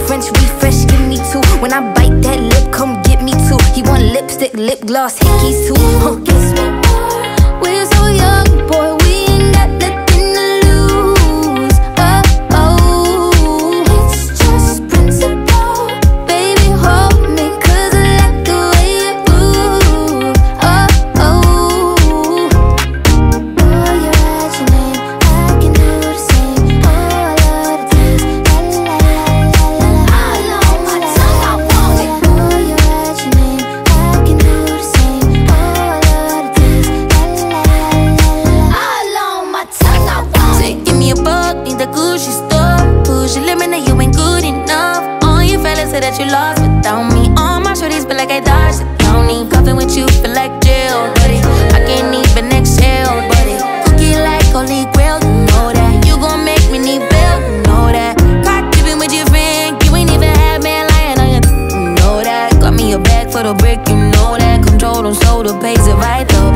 French refresh, give me two. When I bite that lip, come get me two. He want lipstick, lip gloss, hickeys too. Kiss me more. We're so young, boy, we ain't got nothing to lose. Oh, oh, it's just principle. Baby, hold me, 'cause I like the way you move. Oh, oh, oh, you write your name, I can do the same. Oh, I love the taste, la la la la la. All on my tongue, I want it. Oh, you write your name, I can do the same. Oh, I love the taste, la la la la. All on my tongue, I want it. Say, give me a buck, need the Gucci stuff. Push your limit, now you ain't good enough. All your fellas say that you lost without me. All my shorties feel like I dodged the county. Coughing with you feel like jail, buddy. I can't even exhale, buddy. Cookie like holy grail, you know that. You gon' make me need bail, you know that. Caught dipping with your friend, you ain't even had man lying on you know that. Got me a bag for the brick, you know that. Control them, so the pays it right though.